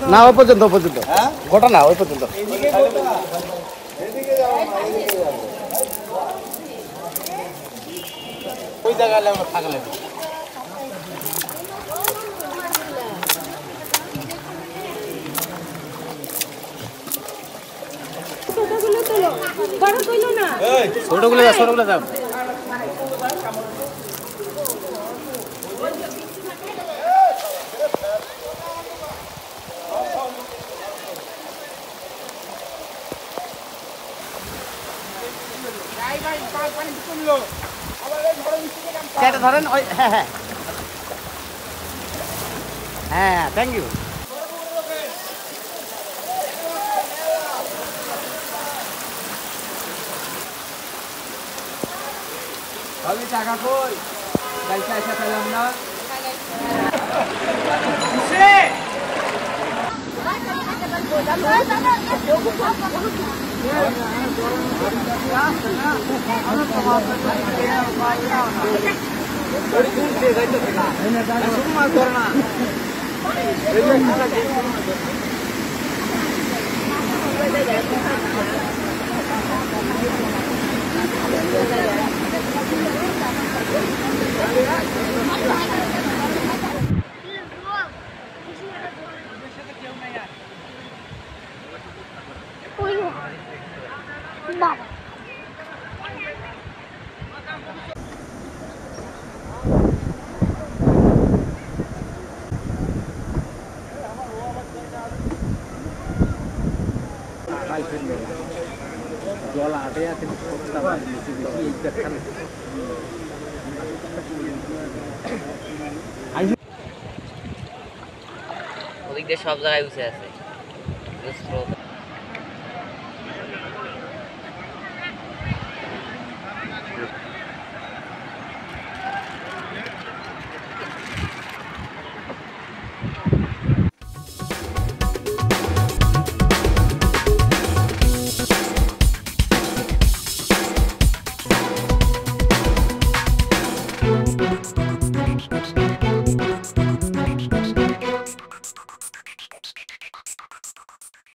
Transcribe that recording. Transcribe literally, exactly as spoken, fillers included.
না ওই পর্যন্ত ওই পর্যন্ত গোটা না ওই পর্যন্ত ওই জায়গায় আমরা থাকলে ছোটগুলো তোলো বড় কইলো না এই ছোটগুলো যা ছোটগুলো যা ভাই ভাই পানি তুললো আবার এই ধরে মিষ্টি কাম কেটে ধরেন ওই হ্যাঁ হ্যাঁ হ্যাঁ থ্যাংক ইউ আমি টাকা কই গাইছে আসা পেলাম না সে বাবা জল আটে আছে ওদিক দিয়ে সব জায়গায় উঠে আছে